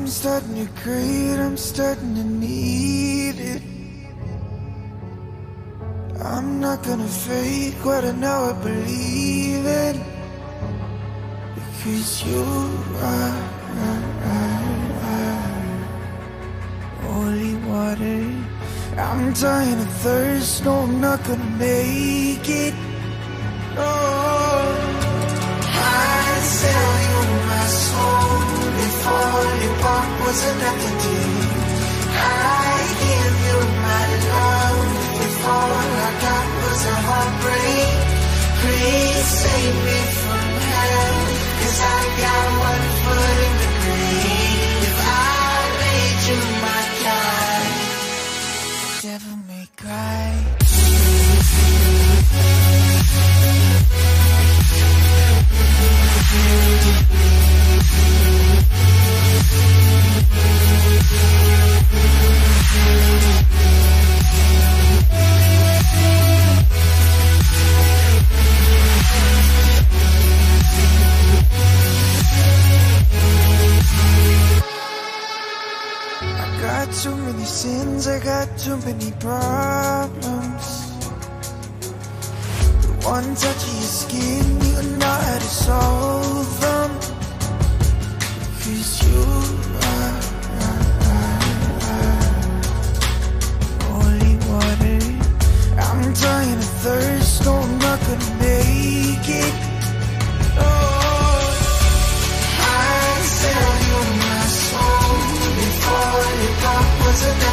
I'm starting to crave, I'm starting to need it. I'm not gonna fake what I know I believe in, because you are holy water. I'm dying of thirst, no I'm not gonna make it. Oh, I sell you my soul if all you bought was enough to do. I give you my love if all I got was a heartbreak. Please save me from hell, 'cause I got one foot in the grave. If I made you my guy, devil may cry. I got too many sins, I got too many problems. The one touch of your skin, you know how to solve them, 'cause you are holy water. I'm dying of thirst, no I'm not gonna make it. Oh, I sell you my soul if all you got was a